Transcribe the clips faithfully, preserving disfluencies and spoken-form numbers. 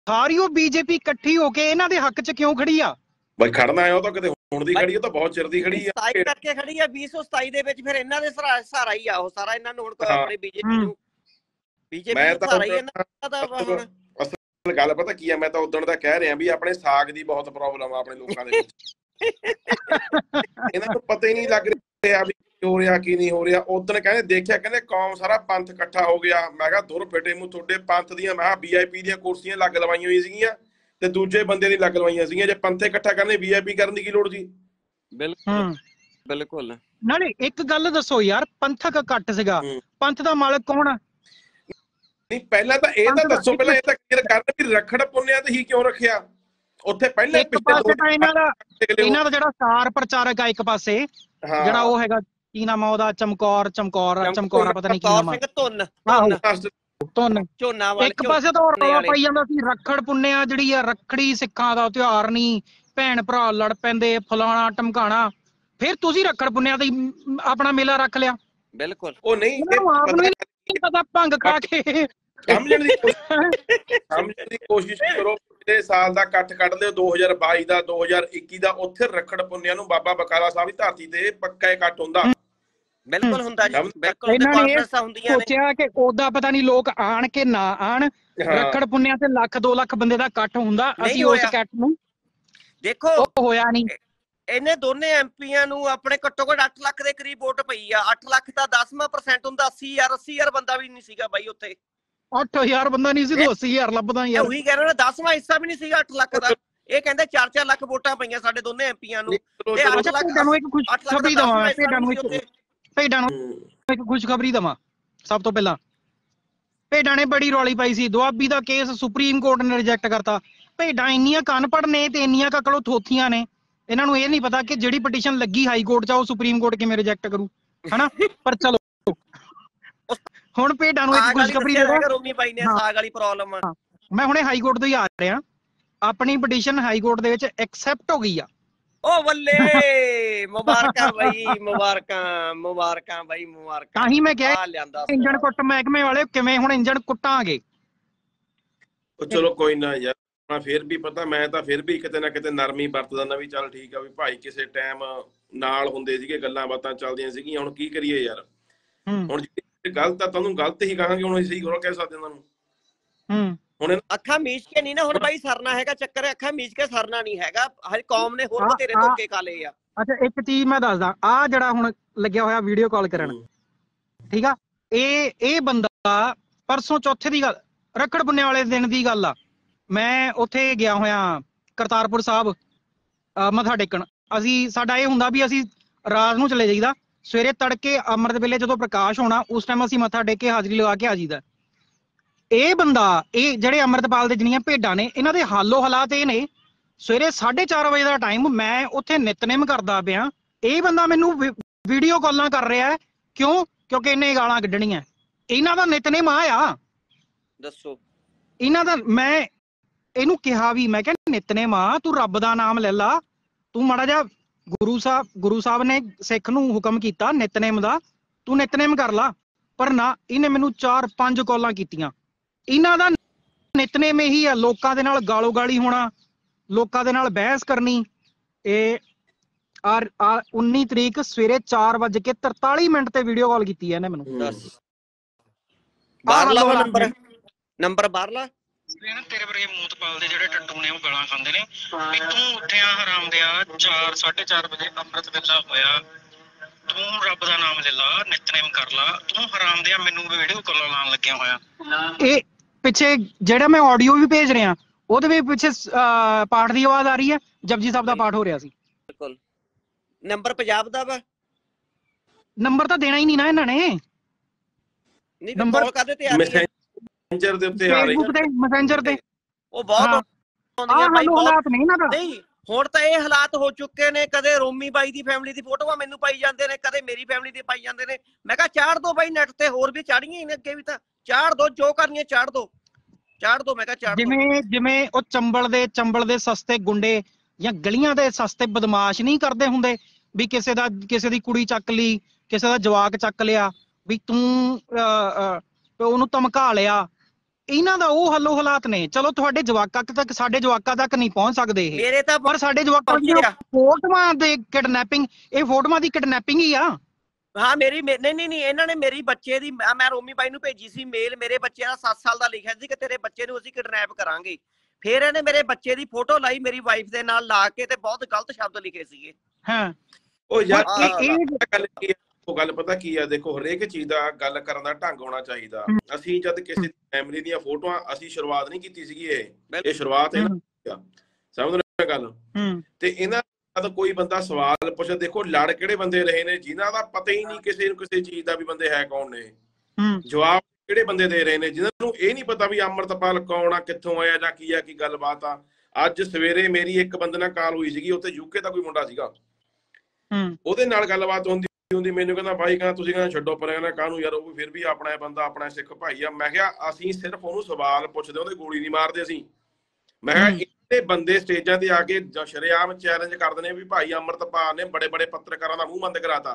ਸਾਰੀ ਉਹ ਬੀਜੇਪੀ ਇਕੱਠੀ ਹੋ ਕੇ ਇਹਨਾਂ ਦੇ ਹੱਕ 'ਚ ਕਿਉਂ ਖੜੀ ਆ? ਬਈ ਖੜਨਾ ਹੈ ਉਹ ਤਾਂ ਕਿਤੇ ਹੁਣ ਦੀ ਖੜੀ, ਉਹ ਤਾਂ ਬਹੁਤ ਚਿਰ ਦੀ ਖੜੀ ਆ, ਸਤਾਈ ਕਰਕੇ ਖੜੀ ਆ। ਵੀਹ ਸੌ ਸਤਾਈ ਦੇ ਵਿੱਚ ਫਿਰ ਇਹਨਾਂ ਦੇ ਸਹਾਰਾ ਹੀ ਆ ਉਹ ਸਾਰਾ। ਇਹਨਾਂ ਨੂੰ ਹੁਣ ਆਪਣੇ ਬੀਜੇਪੀ ਨੂੰ ਬੀਜੇਪੀ ਨੂੰ ਸਹਾਰਾ ਹੀ ਇਹਨਾਂ ਦਾ ਹੁਣ। ਅਸਲ ਗੱਲ ਪਤਾ ਕੀ ਆ, ਮੈਂ ਤਾਂ ਉਦਣ ਦਾ ਕਹਿ ਰਿਹਾ ਵੀ ਆਪਣੇ ਸਾਗ ਦੀ ਬਹੁਤ ਪ੍ਰੋਬਲਮ ਆ ਆਪਣੇ ਲੋਕਾਂ ਦੇ ਵਿੱਚ। ਇਹਨਾਂ ਨੂੰ ਪਤਾ ਹੀ ਨਹੀਂ ਲੱਗ ਰਿਹਾ ਵੀ ਕੀ ਹੋ ਰਿਹਾ ਕੀ ਨਹੀਂ ਹੋ ਰਿਹਾ। ਉਦਣ ਕਹਿੰਦੇ ਦੇਖਿਆ, ਕਹਿੰਦੇ ਕੌਮ ਸਾਰਾ ਪੰਥ ਇਕੱਠਾ ਹੋ ਗਿਆ। ਮੈਂ ਕਿਹਾ ਦੁਰ ਫਿੱਟੇ ਮੂੰਹ ਤੁਹਾਡੇ ਪੰਥ ਦੀਆਂ, ਮੈਂ ਕਿਹਾ ਵੀ ਆਈ ਪੀ ਦੀਆਂ ਕੁਰਸੀਆਂ ਲੱਗ ਲਵਾਈਆਂ ਹੋਈਆਂ ਸੀਗੀਆਂ ਤੇ ਦੂਜੇ ਬੰਦੇ ਦੀ ਲੱਗ ਲਵਾਈਆਂ ਸੀਗੀਆਂ। ਜੇ ਪੰਥ ਇਕੱਠਾ ਕਰਨੇ ਵੀ ਆਈ ਪੀ ਕਰਨ ਦੀ ਕੀ ਲੋੜ ਸੀ? ਬਿਲਕੁਲ ਬਿਲਕੁਲ। ਨਾਲੇ ਇੱਕ ਗੱਲ ਦੱਸੋ ਯਾਰ, ਪੰਥਕ ਇਕੱਠ ਸੀਗਾ, ਪੰਥ ਦਾ ਮਾਲਕ ਕੌਣ ਆ? ਨਹੀਂ ਪਹਿਲਾਂ ਤਾਂ ਇਹ ਤਾਂ ਦੱਸੋ, ਪਹਿਲਾਂ ਇਹ ਤਾਂ ਕਲੀਅਰ ਕਰਨ ਵੀ ਰੱਖੜ ਪੁੰਨਿਆ ਤੇ ਹੀ ਕਿਉਂ ਰੱਖਿਆ ਉੱਥੇ? ਪਹਿਲਾਂ ਇੱਕ ਪਾਸੇ ਤਾਂ ਇਹਨਾਂ ਦਾ ਇਹਨਾਂ ਦਾ ਜਿਹੜਾ ਸਟਾਰ ਪ੍ਰਚਾਰਕ ਆ ਇੱਕ ਪਾਸੇ, ਜਿਹੜਾ ਉਹ ਹੈਗਾ ਕੀ ਨਾਮ ਆ ਉਹਦਾ, ਚਮਕੌਰ ਚਮਕੌਰ ਚਮਕੌਰਾ ਪਤਾ ਨੀ ਕੀ ਨਾਮ ਆ, ਧੁੰਨ ਝੋਨਾ। ਇੱਕ ਪਾਸੇ ਤਾਂ ਰੌਲਾ ਪਾਈ ਜਾਂਦਾ ਸੀ ਰੱਖੜ ਪੁੰਨਿਆ ਜਿਹੜੀ ਆ ਰੱਖੜੀ ਸਿੱਖਾਂ ਦਾ ਤਿਉਹਾਰ ਨਹੀਂ, ਭੈਣ ਭਰਾ ਲੜ ਪੈਂਦੇ, ਫਲਾਣਾ ਟਮਕਾਣਾ। ਫਿਰ ਤੁਸੀਂ ਰੱਖੜ ਪੁੰਨਿਆ ਤੇ ਆਪਣਾ ਮੇਲਾ ਰੱਖ ਲਿਆ। ਬਿਲਕੁਲ। ਉਹ ਨਹੀਂ ਪਤਾ ਭੰਗ ਖਾ ਕੇ ਸਮਝਣ ਦੀ ਸਮਝਣ ਦੀ ਕੋਸ਼ਿਸ਼ ਕਰੋ। ਪਿਛਲੇ ਸਾਲ ਦਾ ਇਕੱਠ ਕੱਢ ਲਿਓ, ਦੋ ਹਜ਼ਾਰ ਬਾਈ ਦਾ, ਦੋ ਹਜ਼ਾਰ ਇੱਕੀ ਦਾ। ਉੱਥੇ ਰੱਖੜ ਪੁੰਨਿਆ ਨੂੰ ਬਾਬਾ ਬਕਾਲਾ ਸਾਹਿਬ ਦੀ ਧਰਤੀ ਤੇ ਪੱਕਾ ਇਕੱਠ ਹੁੰਦਾ। ਬਿਲਕੁਲ ਹੁੰਦਾ ਜੀ, ਬਿਲਕੁਲ। ਇਹਨਾਂ ਨੇ ਸੋਚਿਆ ਕਿ ਉਹਦਾ ਪਤਾ ਨਹੀਂ ਲੋਕ ਆਣ ਕੇ ਨਾ ਆਣ, ਰੱਖੜ ਪੁੰਨਿਆ ਤੇ ਲੱਖ ਦੋ ਲੱਖ ਬੰਦੇ ਦਾ ਇਕੱਠ ਹੁੰਦਾ। ਅਸੀਂ ਉਸ ਇਕੱਠ ਨੂੰ ਦੇਖੋ ਹੋਇਆ ਨਹੀਂ। ਇਹਨੇ ਦੋਨੇ ਐਮਪੀਆਂ ਨੂੰ ਆਪਣੇ ਘੱਟੋ ਘੱਟ ਅੱਠ ਲੱਖ ਦੇ ਕਰੀਬ ਵੋਟ ਪਈ ਆ। ਅੱਠ ਲੱਖ ਦਾ ਦਸਵਾਂ ਪਰਸੈਂਟ ਹੁੰਦਾ। ਅੱਸੀ ਹਜ਼ਾਰ ਅੱਸੀ ਹਜ਼ਾਰ ਬੰਦਾ ਵੀ ਨਹੀਂ ਸੀਗਾ ਬਾਈ ਉੱਥੇ। ਅੱਠ ਹਜ਼ਾਰ ਬੰਦਾ ਨਹੀਂ ਸੀ ਤਾਂ ਅੱਸੀ ਹਜ਼ਾਰ ਲੱਭਦਾ ਯਾਰ। ਉਹੀ ਕਹਿ ਰਿਹਾ, ਦਸਵਾਂ ਹਿੱਸਾ ਵੀ ਨਹੀਂ ਸੀਗਾ ਅੱਠ ਲੱਖ ਦਾ। ਇਹ ਕਹਿੰਦੇ ਚਾਰ ਚਾਰ ਲੱਖ ਵੋਟਾਂ ਪਈਆਂ ਸਾਡੇ ਦੋਨੇ ਐਮਪੀਆਂ ਨੂੰ। ਭੇਡਾਂ ਨੂੰ ਇੱਕ ਖੁਸ਼ਖਬਰੀ ਦੇਵਾਂ, ਭੇਡਾਂ ਨੂੰ ਇੱਕ ਭੇਡਾਂ ਨੂੰ ਇੱਕ ਖੁਸ਼ਖਬਰੀ ਦੇਵਾਂ। ਸਭ ਤੋਂ ਪਹਿਲਾਂ ਭੇਡਾਂ ਨੇ ਬੜੀ ਰੌਲੀ ਪਾਈ ਸੀ, ਦੁਆਬੀ ਦਾ ਕੇਸ ਸੁਪਰੀਮ ਕੋਰਟ ਨੇ ਰਿਜੈਕਟ ਕਰਤਾ। ਭੇਡਾਂ ਇੰਨੀਆਂ ਕਨਪੜ੍ਹ ਨੇ ਤੇ ਇੰਨੀਆਂ ਕਕਲੋ ਥੋਥੀਆਂ ਨੇ, ਇਹਨਾਂ ਨੂੰ ਇਹ ਨਹੀਂ ਪਤਾ ਕਿ ਜਿਹੜੀ ਪਟੀਸ਼ਨ ਲੱਗੀ ਹਾਈ ਕੋਰਟ 'ਚ ਉਹ ਸੁਪਰੀਮ ਕੋਰਟ ਕਿਵੇਂ ਰਿਜੈਕਟ ਕਰੂ, ਹਨਾ। ਪਰ ਚਲੋ ਹੁਣ ਭੇਡਾਂ ਨੂੰ ਇੱਕ ਖੁਸ਼ਖਬਰੀ ਦੇ ਦਾਂ। ਰੋਮੀ ਬਾਈ ਨੇ ਸਾਗ ਵਾਲੀ ਪ੍ਰੋਬਲਮ ਆ। ਮੈਂ ਹੁਣੇ ਹਾਈ ਕੋਰਟ ਤੋਂ ਹੀ ਆ ਰਿਹਾ, ਆਪਣੀ ਪਟੀਸ਼ਨ ਹਾਈ ਕੋਰਟ ਦੇ ਵਿੱਚ ਐਕਸੈਪਟ ਹੋ ਗਈ ਆ। ਓ ਬੱਲੇ, ਮੁਬਾਰਕਾਂ ਬਾਈ, ਮੁਬਾਰਕਾਂ ਮੁਬਾਰਕਾਂ ਬਾਈ, ਮੁਬਾਰਕਾਂ। ਤਾਂ ਹੀ ਮੈਂ ਕਿਹਾ ਇੰਜਣ ਕੁੱਟ ਮਹਿਕਮੇ ਵਾਲੇ ਕਿਵੇਂ ਹੁਣ ਇੰਜਣ ਕੁੱਟਾਂਗੇ। ਚਲੋ ਕੋਈ ਨਾ ਯਾਰ, ਫਿਰ ਵੀ ਪਤਾ ਮੈਂ ਤਾਂ ਫਿਰ ਵੀ ਕਿਤੇ ਨਾ ਕਿਤੇ ਨਰਮੀ ਵਰਤਦਾ ਨਾ ਵੀ ਚੱਲ ਠੀਕ ਆ ਵੀ ਭਾਈ ਕਿਸੇ ਟਾਈਮ ਨਾਲ ਹੁੰਦੇ ਸੀਗੇ, ਗੱਲਾਂ ਬਾਤਾਂ ਚੱਲਦੀਆਂ ਸੀਗੀਆਂ। ਹੁਣ ਕੀ ਕਰੀਏ ਯਾਰ, ਹੁਣ ਗਲਤ ਆ ਤੁਹਾਨੂੰ ਗਲਤ ਹੀ ਕਹਾਂਗੇ, ਹੁਣ ਸਹੀ ਕਰੋ ਕਹਿ ਸਕਦੇ ਉਹਨਾਂ ਨੂੰ। ਹੁਣ ਅੱਖਾਂ ਮੀਚ ਕੇ ਨਹੀਂ ਨਾ ਹੁਣ ਬਾਈ ਸਰਨਾ ਹੈਗਾ, ਚੱਕਰ ਅੱਖਾਂ ਮੀਚ ਕੇ ਸਰਨਾ ਨਹੀਂ ਹੈਗਾ। ਹਰ ਕੌਮ ਨੇ ਹੋਰ ਬਥੇਰੇ ਧੋਖੇ ਖਾ ਲਏ ਆ। ਅੱਛਾ ਇੱਕ ਚੀਜ਼ ਮੈਂ ਦੱਸਦਾ, ਆਹ ਜਿਹੜਾ ਹੁਣ ਲੱਗਿਆ ਹੋਇਆ ਵੀਡੀਓ ਕਾਲ ਕਰਨ, ਠੀਕ ਆ, ਇਹ ਇਹ ਬੰਦਾ ਪਰਸੋਂ ਚੌਥੇ ਦੀ ਗੱਲ, ਰੱਖੜ ਪੁੰਨੇ ਵਾਲੇ ਦਿਨ ਦੀ ਗੱਲ ਆ। ਮੈਂ ਉੱਥੇ ਗਿਆ ਹੋਇਆ ਕਰਤਾਰਪੁਰ ਸਾਹਿਬ ਮੱਥਾ ਟੇਕਣ। ਅਸੀਂ ਸਾਡਾ ਇਹ ਹੁੰਦਾ ਵੀ ਅਸੀਂ ਰਾਤ ਨੂੰ ਚਲੇ ਜਾਈਦਾ, ਸਵੇਰੇ ਤੜਕੇ ਅੰਮ੍ਰਿਤ ਵੇਲੇ ਜਦੋਂ ਪ੍ਰਕਾਸ਼ ਹੋਣਾ ਉਸ ਟਾਈਮ ਅਸੀਂ ਮੱਥਾ ਟੇਕ ਕੇ ਹਾਜ਼ਰੀ ਲਗਾ ਕੇ ਆ ਜਾਈਦਾ। ਇਹ ਬੰਦਾ, ਇਹ ਜਿਹੜੇ ਅੰਮ੍ਰਿਤਪਾਲ ਦੇ ਜਿਹੜੀਆਂ ਭੇਡਾਂ ਨੇ, ਇਹਨਾਂ ਦੇ ਹਾਲੋ ਹਾਲਾਤ ਇਹ ਨੇ, ਸਵੇਰੇ ਸਾਢੇ ਚਾਰ ਵਜੇ ਦਾ ਟਾਈਮ, ਮੈਂ ਉੱਥੇ ਨਿਤਨੇਮ ਕਰਦਾ ਪਿਆ, ਇਹ ਬੰਦਾ ਮੈਨੂੰ ਵੀਡੀਓ ਕਾਲਾਂ ਕਰ ਰਿਹਾ। ਕਿਉਂ? ਕਿਉਂਕਿ ਇਹਨੇ ਗਾਲਾਂ ਕੱਢਣੀਆਂ। ਇਹਨਾਂ ਦਾ ਨਿਤਨੇਮ ਆ। ਦੱਸੋ ਇਹਨਾਂ ਦਾ। ਮੈਂ ਇਹਨੂੰ ਕਿਹਾ ਵੀ, ਮੈਂ ਕਿਹਾ ਨਿਤਨੇਮ ਆ, ਤੂੰ ਰੱਬ ਦਾ ਨਾਮ ਲੈ ਲਾ, ਤੂੰ ਮਾੜਾ ਜਿਹਾ ਗੁਰੂ ਸਾਹਿਬ ਗੁਰੂ ਸਾਹਿਬ ਨੇ ਸਿੱਖ ਨੂੰ ਹੁਕਮ ਕੀਤਾ ਨਿਤਨੇਮ ਦਾ, ਤੂੰ ਨਿਤਨੇਮ ਕਰ ਲਾ। ਪਰ ਨਾ, ਇਹਨੇ ਮੈਨੂੰ ਚਾਰ ਪੰਜ ਕਾਲਾਂ ਕੀਤੀਆਂ। ਇਹਨਾਂ ਦਾ ਨਿਤਨੇਮ ਇਹੀ ਆ, ਲੋਕਾਂ ਦੇ ਨਾਲ ਗਾਲੋ ਗਾਲੀ ਹੋਣਾ, ਲੋਕਾਂ ਦੇ ਨਾਲ ਬਹਿਸ ਕਰਨੀ। ਇਹ ਉੱਨੀ ਤਰੀਕ ਸਵੇਰੇ ਚਾਰ ਵੱਜ ਕੇ ਤਰਤਾਲੀ ਮਿੰਟ ਤੇ ਵੀਡੀਓ ਕਾਲ ਕੀਤੀ ਹੈ ਇਹਨੇ ਮੈਨੂੰ। ਬਾਹਰਲਾ ਨੰਬਰ ਨੰਬਰ ਬਾਹਰਲਾ ਤੇਰੇ ਵਰਗੇ ਮੂਤਪਾਲ ਦੇ ਜਿਹੜੇ ਟੱਟੂ ਨੇ ਉਹ ਗਾਲਾਂ ਖਾਂਦੇ ਨੇ ਵੀ ਤੂੰ ਉੱਠਿਆ ਹਰਾਮ ਦਿਆ ਚਾਰ ਸਾਢੇ ਚਾਰ ਵਜੇ ਅੰਮ੍ਰਿਤ ਵੇਲਾ ਹੋਇਆ, ਤੂੰ ਰੱਬ ਦਾ ਨਾਮ ਲੈ ਲਾ, ਨਿਤਨੇਮ ਕਰ ਲਾ, ਤੂੰ ਹਰਾਮ ਦਿਆ ਮੈਨੂੰ ਵੀਡੀਓ ਕਾਲਾਂ ਲਾਉਣ ਲੱਗਿਆ ਹੋਇਆ। ਇਹ ਪਿੱਛੇ ਜਿਹੜਾ ਮੈਂ ਆਡੀਓ ਵੀ ਭੇਜ ਰਿਹਾ ਉਹਦੇ ਵੀ ਪਿੱਛੇ ਪਾਠ ਦੀ ਆਵਾਜ਼ ਆ ਰਹੀ ਹੈ, ਜਪਜੀ ਸਾਹਿਬ ਦਾ ਪਾਠ ਹੋ ਰਿਹਾ ਸੀ। ਬਿਲਕੁਲ। ਨੰਬਰ ਪੰਜਾਬ ਦਾ ਵਾ, ਨੰਬਰ ਤਾਂ ਦੇਣਾ ਹੀ ਨਹੀਂ ਨਾ ਇਹਨਾਂ ਨੇ। ਨਹੀਂ ਨੰਬਰ ਕਾਹਦੇ ਤੇ ਆ ਰਹੀ ਹੈ? ਮੈਸੇਂਜਰ ਦੇ ਉੱਤੇ ਆ ਰਹੀ ਹੈ, ਮੈਸੇਂਜਰ ਤੇ। ਉਹ ਬਹੁਤ ਆਉਂਦੀਆਂ ਬਾਈ, ਹਾਲਾਤ ਨਹੀਂ ਨਾ। ਨਹੀਂ ਹੁਣ ਤਾਂ ਇਹ ਹਾਲਾਤ ਹੋ ਚੁੱਕੇ ਨੇ, ਕਦੇ ਰੋਮੀ ਬਾਈ ਦੀ ਫੈਮਿਲੀ ਦੀ ਫੋਟੋਆਂ ਮੈਨੂੰ ਪਾਈ ਜਾਂਦੇ ਨੇ, ਕਦੇ ਮੇਰੀ ਫੈਮਿਲੀ ਦੀ ਪਾਈ ਜਾਂਦੇ ਨੇ। ਮੈਂ ਕਿਹਾ ਚਾੜ ਦੋ ਬਾਈ ਨੈਟ ਤੇ, ਹੋਰ ਵੀ ਚਾੜੀਆਂ ਹੀ ਨੇ ਅੱਗੇ ਵੀ, ਤਾਂ ਚਾੜ ਦੋ, ਜੋ ਕਰਨੀਆਂ ਚਾੜ ਦੋ, ਚਾੜ ਦੋ। ਮੈਂ ਕਿਹਾ ਚਾੜ ਦੋ। ਜਿਵੇਂ ਜਿਵੇਂ ਉਹ ਚੰਬਲ ਦੇ ਚੰਬਲ ਦੇ ਸਸਤੇ ਗੁੰਡੇ ਜਾਂ ਗਲੀਆਂ ਦੇ ਸਸਤੇ ਬਦਮਾਸ਼ ਨਹੀਂ ਕਰਦੇ ਹੁੰਦੇ ਵੀ ਕਿਸੇ ਦਾ ਕਿਸੇ ਦੀ ਕੁੜੀ ਚੱਕ ਲਈ, ਕਿਸੇ ਦਾ ਜਵਾਕ ਚੱਕ ਲਿਆ, ਵੀ ਤੂੰ ਉਹਨੂੰ ਧਮਕਾ ਲਿਆ। ਇਹਨਾਂ ਦਾ ਉਹ ਹੱਲੋ ਹਾਲਾਤ ਨੇ। ਚਲੋ ਤੁਹਾਡੇ ਜਵਾਕਾਂ ਤੱਕ, ਸਾਡੇ ਜਵਾਕਾਂ ਤੱਕ ਨਹੀਂ ਪਹੁੰਚ ਸਕਦੇ ਇਹ, ਮੇਰੇ ਤਾਂ ਪਰ ਸਾਡੇ ਜਵਾਕਾਂ ਦੀਆਂ ਫੋਟੋਆਂ ਦੇ ਕਿਡਨੈਪਿੰਗ, ਇਹ ਫੋਟੋਆਂ ਦੀ ਕਿਡਨੈਪਿੰਗ ਹੀ ਆ। ਹਾਂ ਮੇਰੀ ਨਹੀਂ ਨਹੀਂ ਨਹੀਂ ਇਹਨਾਂ ਨੇ ਮੇਰੀ ਬੱਚੇ ਦੀ, ਮੈਂ ਰੋਮੀ ਬਾਈ ਨੂੰ ਭੇਜੀ ਸੀ ਮੇਲ, ਮੇਰੇ ਬੱਚੇ ਦਾ ਸੱਤ ਸਾਲ ਦਾ ਲਿਖਿਆ ਸੀ ਕਿ ਤੇਰੇ ਬੱਚੇ ਨੂੰ ਅਸੀਂ ਕਿਡਨੈਪ ਕਰਾਂਗੇ। ਫਿਰ ਇਹਨੇ ਮੇਰੇ ਬੱਚੇ ਦੀ ਫੋਟੋ ਲਾਈ ਮੇਰੀ ਵਾਈਫ ਦੇ ਨਾਲ ਲਾ ਕੇ ਤੇ ਬਹੁਤ ਗਲਤ ਸ਼ਬਦ ਲਿਖੇ ਸੀਗੇ। ਹਾਂ ਉਹ ਯਾਰ ਗੱਲ ਕੀ ਹੈ, ਉਹ ਗੱਲ ਪਤਾ ਕੀ ਆ, ਦੇਖੋ ਹਰੇਕ ਚੀਜ਼ ਦਾ ਗੱਲ ਕਰਨ ਦਾ ਢੰਗ ਹੋਣਾ ਚਾਹੀਦਾ। ਅਸੀਂ ਜਦ ਕਿਸੇ ਫੈਮਿਲੀ ਦੀਆਂ ਫੋਟੋਆਂ, ਅਸੀਂ ਸ਼ੁਰੂਆਤ ਨਹੀਂ ਕੀਤੀ ਸੀਗੀ, ਇਹ ਇਹ ਸ਼ੁਰੂਆਤ ਇਹਨਾਂ ਦੀ, ਸਮਝ ਰਹੇ ਗੱਲ। ਤੇ ਇਹਨਾਂ ਤਾਂ ਕੋਈ ਬੰਦਾ ਸਵਾਲ ਪੁੱਛੇ, ਦੇਖੋ ਲੜ ਕਿਹੜੇ ਬੰਦੇ ਰਹੇ ਨੇ ਜਿਨ੍ਹਾਂ ਦਾ ਪਤਾ ਹੀ ਨਹੀਂ ਕਿਸੇ ਨੂੰ ਕਿਸੇ ਚੀਜ਼ ਦਾ ਵੀ ਬੰਦੇ ਹੈ ਕੌਣ ਨੇ, ਜਵਾਬ ਕਿਹੜੇ ਬੰਦੇ ਦੇ ਰਹੇ ਨੇ ਜਿਨ੍ਹਾਂ ਨੂੰ ਇਹ ਨਹੀਂ ਪਤਾ ਵੀ ਅੰਮ੍ਰਿਤਪਾਲ ਕੌਣ ਆ, ਕਿੱਥੋਂ ਆਇਆ ਜਾਂ ਕੀ ਆ, ਕੀ ਗੱਲਬਾਤ ਆ। ਅੱਜ ਸਵੇਰੇ ਮੇਰੀ ਇੱਕ ਬੰਦੇ ਨਾਲ ਕਾਲ ਹੋਈ ਸੀਗੀ, ਉੱਥੇ ਯੂਕੇ ਦਾ ਕੋਈ ਮੁੰਡਾ ਸੀਗਾ, ਉਹਦੇ ਨਾਲ ਗੱਲਬਾਤ ਹੁੰਦੀ ਹੁੰਦੀ ਮੈਨੂੰ ਕਹਿੰਦਾ ਬਾਈ ਕਹਿੰਦਾ ਤੁਸੀਂ ਕਹਿੰਦਾ ਛੱਡੋ ਪਰ, ਕਹਿੰਦਾ ਕਾਹਨੂੰ ਯਾਰ, ਉਹ ਵੀ ਫਿਰ ਵੀ ਆਪਣਾ ਬੰਦਾ, ਆਪਣਾ ਸਿੱਖ ਭਾਈ ਆ। ਮੈਂ ਕਿਹਾ ਅਸੀਂ ਸਿਰਫ ਉਹਨੂੰ ਸਵਾਲ ਪੁੱਛਦੇ, ਉਹਦੇ ਗੋਲੀ ਨਹੀਂ ਮਾਰਦੇ ਅਸੀਂ। ਮੈਂ ਕਿਹਾ ਇਹ ਬੰਦੇ ਸਟੇਜਾਂ ਤੇ ਆ ਕੇ ਸ਼ਰੇਆਮ ਚੈਲੰਜ ਕਰਦੇ ਨੇ ਵੀ ਭਾਈ ਅੰਮ੍ਰਿਤਪਾਲ ਨੇ ਬੜੇ ਬੜੇ ਪੱਤਰਕਾਰਾਂ ਦਾ ਮੂੰਹ ਬੰਦ ਕਰਾਤਾ।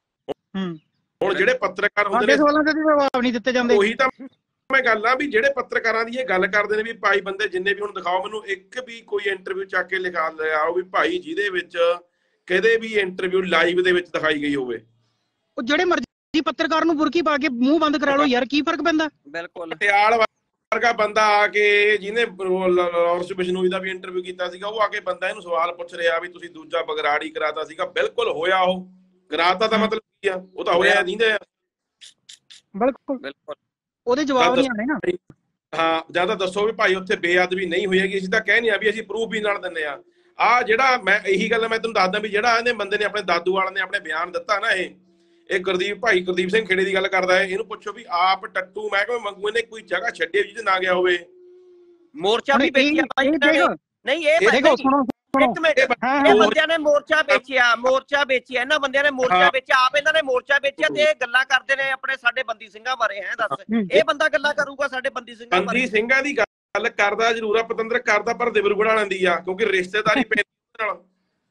ਹੁਣ ਜਿਹੜੇ ਪੱਤਰਕਾਰ ਹੁੰਦੇ ਨੇ ਜਵਾਬ ਨਹੀਂ ਦਿੱਤੇ ਜਾਂਦੇ, ਉਹੀ ਤਾਂ ਮੈਂ ਗੱਲ ਆ ਵੀ ਜਿਹੜੇ ਪੱਤਰਕਾਰਾਂ ਦੀ ਇਹ ਗੱਲ ਕਰਦੇ ਨੇ ਵੀ ਭਾਈ ਬੰਦੇ ਜਿੰਨੇ ਵੀ ਹੁਣ ਦਿਖਾਓ ਮੈਨੂੰ ਇੱਕ ਵੀ ਕੋਈ ਇੰਟਰਵਿਊ ਚੱਕ ਕੇ ਲਿਖਾ ਲਿਆਓ ਵੀ ਭਾਈ ਜਿਹਦੇ ਵਿੱਚ ਕਦੇ ਵੀ ਇੰਟਰਵਿਊ ਲਾਈਵ ਦੇ ਵਿੱਚ ਦਿਖਾਈ ਗਈ ਹੋਵੇ। ਉਹ ਜਿਹੜੇ ਮਰਜ਼ੀ ਪੱਤਰਕਾਰ ਨੂੰ ਬੁਰਕੀ ਪਾ ਕੇ ਮੂੰਹ ਬੰਦ ਕਰਾ ਲਓ ਯਾਰ, ਕੀ ਫਰਕ ਪੈਂਦਾ। ਬਿਲਕੁਲ ਪਟਿਆਲ ਵਰਗਾ ਬੰਦਾ ਆ ਕੇ ਜਿਹਨੇ ਲਾਰੈਂਸ ਬਿਸ਼ਨੋਈ ਦਾ ਵੀ ਇੰਟਰਵਿਊ ਕੀਤਾ ਸੀਗਾ, ਉਹ ਆ ਕੇ ਬੰਦਾ ਇਹਨੂੰ ਸਵਾਲ ਪੁੱਛ ਰਿਹਾ ਵੀ ਤੁਸੀਂ ਦੂਜਾ ਬਗਰਾੜੀ ਕਰਾਤਾ ਸੀਗਾ। ਬਿਲਕੁਲ ਹੋਇਆ, ਉਹ ਕਰਾਤਾ ਤਾਂ ਮਤਲਬ ਕੀ ਆ, ਉਹ ਤਾਂ ਹੋਇਆ ਨਹੀਂ ਆ। ਬਿਲਕੁਲ ਬਿਲਕੁਲ ਉਹਦੇ ਜਵਾਬ ਨਹੀਂ ਆਣੇ ਨਾ। ਹਾਂ ਜਾਂ ਤਾਂ ਦੱਸੋ ਵੀ ਭਾਈ ਉੱਥੇ ਬੇਅਦਬੀ ਨਹੀਂ ਹੋਈ ਹੈਗੀ, ਅਸੀਂ ਤਾਂ ਕਹਿ ਨਹੀਂ ਆ ਵੀ ਅਸੀਂ ਪ੍ਰੂਫ ਵੀ ਨਾਲ ਦਿੰਦੇ ਆ। ਆ ਜਿਹੜਾ ਮੈਂ ਇਹੀ ਗੱਲ ਮੈਂ ਤੁਹਾਨੂੰ ਦੱਸਦਾ ਵੀ ਜਿਹੜਾ ਇਹਨੇ ਬੰਦੇ ਨੇ ਆਪਣੇ ਦਾਦੂ ਵਾਲੇ ਨੇ ਆਪਣੇ ਬਿਆਨ ਦਿੱਤਾ ਨਾ, ਇਹ ਇਹ ਗੁਰਦੀਪ ਭਾਈ ਗੁਰਦੀਪ ਸਿੰਘ ਖੇੜੇ ਦੀ ਗੱਲ ਕਰਦਾ ਹੈ। ਇਹਨੂੰ ਪੁੱਛੋ ਵੀ ਆਪ ਟੱਟੂ ਮਹਿਕਮੇ ਮੰਗੂ ਇਹਨੇ ਕੋਈ ਜਗ੍ਹਾ ਛੱਡੀ ਜਿਹਦੇ ਨਾ ਗਿਆ ਹੋਵੇ। ਮੋਰਚਾ ਵੀ ਵੇਚਿਆ ਨਹੀਂ, ਇਹ ਦੇਖੋ ਸੁਣੋ ਇੱਕ ਮਿੰਟ, ਇਹ ਬੰਦਿਆਂ ਨੇ ਮੋਰਚਾ ਵੇਚਿਆ, ਮੋਰਚਾ ਵੇਚਿਆ ਇਹਨਾਂ ਬੰਦਿਆਂ ਨੇ ਮੋਰਚਾ ਵੇਚਿਆ, ਆਪ ਇਹਨਾਂ ਨੇ ਮੋਰਚਾ ਵੇਚਿਆ ਤੇ ਇਹ ਗੱਲਾਂ ਕਰਦੇ ਨੇ ਆਪਣੇ ਸਾਡੇ ਬੰਦੀ ਸਿੰਘਾਂ ਬਾਰੇ। ਹੈ ਦੱਸ ਇਹ ਬੰਦਾ ਗੱਲਾਂ ਕਰੂਗਾ ਸਾਡੇ ਬੰਦੀ ਸਿੰਘਾਂ ਬਾਰੇ? ਬੰਦੀ ਸਿੰਘਾਂ ਦੀ ਗੱਲ ਕਰਦਾ ਜ਼ਰੂਰ ਆ ਪਤੰਦਰ, ਕਰਦਾ ਪਰ ਦਿਬਰਗੜ੍ਹ ਵਾਲਿਆਂ ਦੀ ਆ, ਕਿਉਂਕਿ ਰਿਸ਼ਤੇਦਾਰੀ ਪੈਂਦੀ ਨਾਲ।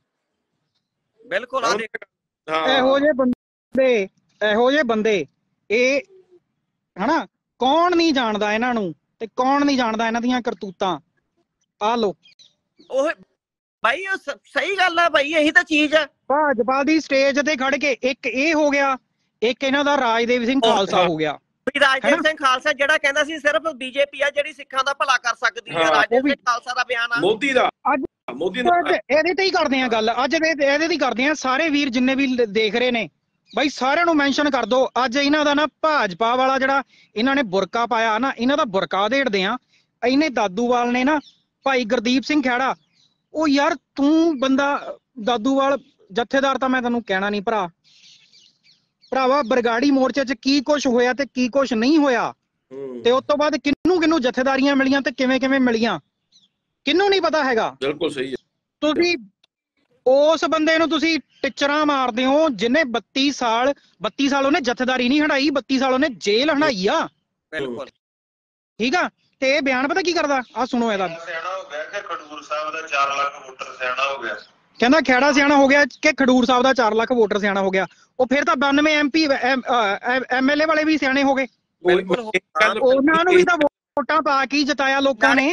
ਬਿਲਕੁਲ ਇਹੋ ਜਿਹੇ ਬੰਦੇ, ਇਹੋ ਜਿਹੇ ਬੰਦੇ ਇਹ ਹਨਾ, ਕੌਣ ਨਹੀਂ ਜਾਣਦਾ ਇਹਨਾਂ ਨੂੰ ਤੇ ਕੌਣ ਨਹੀਂ ਜਾਣਦਾ ਇਹਨਾਂ ਦੀਆਂ ਕਰਤੂਤਾਂ। ਆ ਲੋ ਉਹ ਭਾਈ ਸਹੀ ਗੱਲ ਆ ਭਾਈ, ਇਹੀ ਤਾਂ ਚੀਜ਼ ਆ। ਭਾਜਪਾ ਦੀ ਸਟੇਜ ਤੇ ਖੜ ਕੇ ਇੱਕ ਇਹ ਹੋ ਗਿਆ, ਇੱਕ ਇਹਨਾਂ ਦਾ ਰਾਜਦੇਵ ਸਿੰਘ ਖਾਲਸਾ ਹੋ ਗਿਆ। ਰਾਜਦੇਵ ਸਿੰਘ ਖਾਲਸਾ ਜਿਹੜਾ ਕਹਿੰਦਾ ਸੀ ਸਿਰਫ ਬੀਜੇਪੀ ਆ ਜਿਹੜੀ ਸਿੱਖਾਂ ਦਾ ਭਲਾ ਕਰ ਸਕਦੀ ਹੈ, ਰਾਜਦੇਵ ਸਿੰਘ ਖਾਲਸਾ ਦਾ ਬਿਆਨ ਆ ਮੋਦੀ ਦਾ। ਅੱਜ ਮੋਦੀ ਇਹਦੇ ਤੇ ਹੀ ਕਰਦੇ ਆ ਗੱਲ, ਅੱਜ ਇਹਦੇ ਦੀ ਕਰਦੇ ਆ। ਸਾਰੇ ਵੀਰ ਜਿੰਨੇ ਵੀ ਦੇਖ ਰਹੇ ਨੇ ਬਾਈ ਸਾਰਿਆਂ ਨੂੰ ਮੈਂਸ਼ਨ ਕਰ ਦੋ। ਅੱਜ ਇਹਨਾਂ ਦਾ ਨਾ ਭਾਜਪਾ ਵਾਲਾ ਜਿਹੜਾ ਇਹਨਾਂ ਨੇ ਬੁਰਕਾ ਪਾਇਆ ਨਾ, ਇਹਨਾਂ ਦਾ ਬੁਰਕਾ ਦੇੜਦੇ ਆ। ਇਹਨੇ ਦਾਦੂਵਾਲ ਨੇ ਨਾ ਭਾਈ ਗੁਰਦੀਪ ਸਿੰਘ ਖਹਿੜਾ, ਉਹ ਯਾਰ ਤੂੰ ਬੰਦਾ ਦਾਦੂਵਾਲ ਜਥੇਦਾਰ ਤਾਂ ਮੈਂ ਤੈਨੂੰ ਕਹਿਣਾ ਨਹੀਂ ਭਰਾ, ਭਰਾਵਾ ਬਰਗਾੜੀ ਮੋਰਚੇ 'ਚ ਕੀ ਕੁਛ ਹੋਇਆ ਤੇ ਕੀ ਕੁਛ ਨਹੀਂ ਹੋਇਆ, ਤੇ ਉਸ ਤੋਂ ਬਾਅਦ ਕਿਹਨੂੰ ਕਿਹਨੂੰ ਜਥੇਦਾਰੀਆਂ ਮਿਲੀਆਂ ਤੇ ਕਿਵੇਂ ਕਿਵੇਂ ਮਿਲੀਆਂ, ਕਿਹਨੂੰ ਨਹੀਂ ਪਤਾ ਹੈਗਾ। ਬਿਲਕੁਲ ਸਹੀ ਹੈ। ਤੁਸੀਂ ਉਸ ਬੰਦੇ ਨੂੰ ਤੁਸੀਂ ਟਿਚਰਾਂ ਮਾਰਦੇ ਹੋ ਜਿਹਨੇ ਬੱਤੀ ਸਾਲ ਬੱਤੀ ਸਾਲ ਉਹਨੇ ਜਥੇਦਾਰੀ ਨਹੀਂ ਹਟਾਈ, ਬੱਤੀ ਸਾਲ ਉਹਨੇ ਜੇਲ੍ਹ ਹਟਾਈ ਆ। ਬਿਲਕੁਲ ਠੀਕ ਆ। ਤੇ ਇਹ ਬਿਆਨ ਪਤਾ ਕੀ ਕਰਦਾ, ਆ ਸੁਣੋ ਇਹਦਾ। ਸਿਆਣਾ ਹੋ ਗਿਆ ਕਿ ਖਡੂਰ ਸਾਹਿਬ ਦਾ ਚਾਰ ਲੱਖ ਵੋਟਰ ਸਿਆਣਾ ਹੋ ਗਿਆ। ਕਹਿੰਦਾ ਖਹਿੜਾ ਸਿਆਣਾ ਹੋ ਗਿਆ ਕਿ ਖਡੂਰ ਸਾਹਿਬ ਦਾ ਚਾਰ ਲੱਖ ਵੋਟਰ ਸਿਆਣਾ ਹੋ ਗਿਆ। ਉਹ ਫਿਰ ਤਾਂ ਬਾਨਵੇਂ ਐਮਪੀ ਐਮਐਲਏ ਵਾਲੇ ਵੀ ਸਿਆਣੇ ਹੋ ਗਏ, ਉਹਨਾਂ ਨੂੰ ਵੀ ਤਾਂ ਵੋਟਾਂ ਪਾ ਕੇ ਜਿਤਾਇਆ ਲੋਕਾਂ ਨੇ।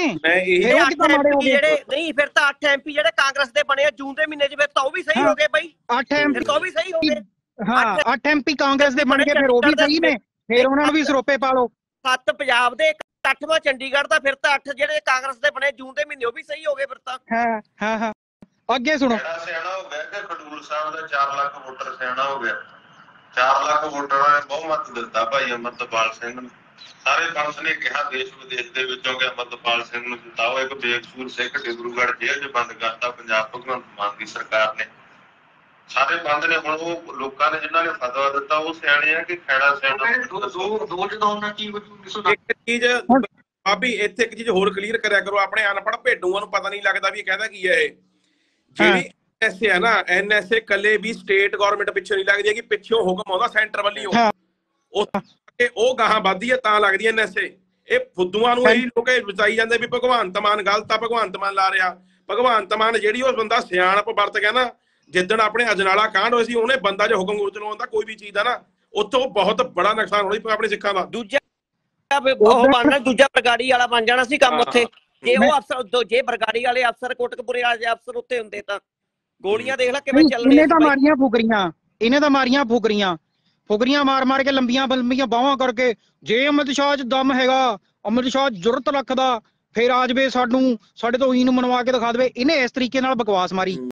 ਜਿਹੜੇ ਨਹੀਂ ਫਿਰ ਤਾਂ ਅੱਠ ਐਮਪੀ ਜਿਹੜੇ ਕਾਂਗਰਸ ਦੇ ਬਣੇ ਜੂਨ ਦੇ ਮਹੀਨੇ 'ਚ, ਫਿਰ ਤਾਂ ਉਹ ਵੀ ਸਹੀ ਹੋ ਗਏ ਬਈ। ਅੱਠ ਐਮਪੀ ਤਾਂ ਉਹ ਵੀ ਸਹੀ ਹੋ ਗਏ। ਹਾਂ ਅੱਠ ਐਮਪੀ ਕਾਂਗਰਸ ਦੇ ਬਣ ਗਏ, ਫਿਰ ਉਹ ਵੀ ਸਹੀ ਨੇ, ਫਿਰ ਉਹਨਾਂ ਨੂੰ ਵੀ ਸਰੋਪੇ ਪਾ ਲਓ। ਸੱਤ ਪੰਜਾਬ ਦੇ, ਅੱਠਵਾਂ ਚੰਡੀਗੜ੍ਹ ਦਾ, ਫਿਰ ਤਾਂ ਅੱਠ ਜਿਹੜੇ ਕਾਂਗਰਸ ਦੇ ਬਣੇ ਜੂਨ ਦੇ ਮਹੀਨੇ ਉਹ ਵੀ ਸਹੀ ਹੋ ਗਏ ਫਿਰ ਤਾਂ। ਹਾਂ ਹਾਂ ਹਾਂ ਅੱਗੇ ਸੁਣੋ। ਸਿਆਣਾ ਹੋ ਗਿਆ ਕਿ ਖਡੂਰ ਸਾਹਿਬ ਦਾ ਚਾਰ ਲੱਖ ਵੋਟਰ ਸਿਆਣਾ ਹੋ ਗਿਆ। ਚਾਰ ਲੱਖ ਵੋਟਰਾਂ ਨੇ ਬਹੁਮਤ ਦਿੱਤਾ ਭਾਈ ਅੰਮ੍ਰਿਤਪਾਲ ਸਿੰਘ ਨੂੰ। ਸਾਰੇ ਪੰਥ ਨੇ ਕਿਹਾ ਦੇਸ਼ ਵਿਦੇਸ਼ ਦੇ ਵਿੱਚੋਂ ਕਿ ਅੰਮ੍ਰਿਤਪਾਲ ਸਿੰਘ ਨੂੰ ਜਿਤਾਓ। ਇੱਕ ਬੇਕਸੂਰ ਸਿੱਖ ਡਿਬਰੂਗੜ੍ਹ ਜੇਲ੍ਹ 'ਚ ਬੰਦ ਕਰਤਾ ਪੰਜਾਬ ਭਗਵੰਤ ਮਾਨ ਦੀ ਸਰਕਾਰ ਨੇ। ਸਾਰੇ ਬੰਦ ਨੇ। ਹੁਣ ਉਹ ਲੋਕਾਂ ਨੇ ਜਿਨ੍ਹਾਂ ਨੇ ਫਤਵਾ ਦਿੱਤਾ ਉਹ ਸਿਆਣੇ ਆ ਕਿ ਖੈੜਾ ਸਿਆਣਾ। ਦੋ ਦੋ ਜਦੋਂ ਉਹਨਾਂ ਕੀ ਇੱਕ ਚੀਜ਼ ਭਾਬੀ ਇੱਥੇ ਇੱਕ ਚੀਜ਼ ਹੋਰ ਕਲੀਅਰ ਕਰਿਆ ਕਰੋ, ਆਪਣੇ ਅਨਪੜ੍ਹ ਭੇਡੂਆਂ ਨੂੰ ਪਤਾ ਨਹੀਂ ਲੱਗਦਾ ਵੀ ਇਹ ਕਹਿੰਦਾ ਕੀ ਹੈ। ਇਹ ਜਿਹੜੀ ਐਨਐਸਏ ਹੈ ਨਾ, ਐਨਐਸਏ ਕੱਲੇ ਵੀ ਸਟੇਟ ਗਵਰਨਮੈਂਟ ਪਿੱਛੇ ਨਹੀਂ ਲੱਗਦੀ ਹੈ ਕਿ ਪਿੱਛੋਂ ਹੁਕਮ ਆਉਂਦਾ ਸੈਂਟਰ ਵੱਲੋਂ, ਉਹ ਗਾਹਾਂ ਵੱਧਦੀ ਹੈ ਤਾਂ ਲੱਗਦੀ ਹੈ ਐਨਐਸਏ। ਇਹ ਫੁੱਦੂਆਂ ਨੂੰ ਇਹੀ ਲੋਕ ਬਚਾਈ ਜਾਂਦੇ ਵੀ ਭਗਵੰਤ ਮਾਨ ਗਲਤ ਆ, ਭਗਵੰਤ ਮਾਨ ਲਾ ਰਿਹਾ। ਭਗਵੰਤ ਮਾਨ ਜਿਹੜੀ ਉਹ ਬੰਦਾ ਸਿਆਣਪ ਵਰਤ ਗਿਆ ਨਾ, ਜਿੱਦਣ ਆਪਣੇ ਅਜਨਾਲਾ ਕਾਂਡ ਹੋਏ ਸੀ ਉਹਨੇ ਬੰਦਾ ਜੇ ਹੁਕਮ ਚਲਾਉਣ ਦਾ ਕੋਈ ਵੀ ਚੀਜ਼ ਦਾ ਨਾ, ਉੱਥੋਂ ਬਹੁਤ ਬੜਾ ਨੁਕਸਾਨ ਹੋਣਾ ਆਪਣੇ ਸਿੱਖਾਂ ਦਾ। ਦੂਜਾ ਉਹ ਬਣਨਾ ਦੂਜਾ ਬਰਗਾੜੀ ਵਾਲਾ ਬਣ ਜਾਣਾ ਸੀ ਕੰਮ ਉੱਥੇ ਜੇ ਉਹ ਅਫਸਰ ਜੇ ਬਰਗਾੜੀ ਵਾਲੇ ਅਫਸਰ ਕੋਟਕਪੂਰੇ ਵਾਲੇ ਅਫਸਰ ਉੱਤੇ ਹੁੰਦੇ ਤਾਂ ਗੋਲੀਆਂ ਦੇਖ ਲੈ ਕਿਵੇਂ ਚੱਲਣੀਆਂ। ਇਹਨੇ ਤਾਂ ਮਾਰੀਆਂ ਫੁਕਰੀਆਂ ਇਹਨੇ ਤਾਂ ਮਾਰੀਆਂ ਫੁਕਰੀਆਂ ਫੁਕਰੀਆਂ ਮਾਰ ਮਾਰ ਕੇ ਲੰਬੀਆਂ ਲੰਬੀਆਂ ਬਾਹਾਂ ਕਰਕੇ ਜੇ ਅਮਿਤ ਸ਼ਾਹ 'ਚ ਦਮ ਹੈਗਾ ਅਮਿਤ ਸ਼ਾਹ ਜੁਰਤ ਰੱਖਦਾ ਫਿਰ ਆ ਜਾਵੇ ਸਾਨੂੰ ਸਾਡੇ ਤੋਂ ਉਹੀ ਨੂੰ ਮਨਵਾ ਕੇ ਦਿਖਾ ਦੇਵੇ। ਇਹਨੇ ਇਸ ਤਰੀਕੇ ਨਾਲ ਬਕਵਾਸ ਮਾਰੀ।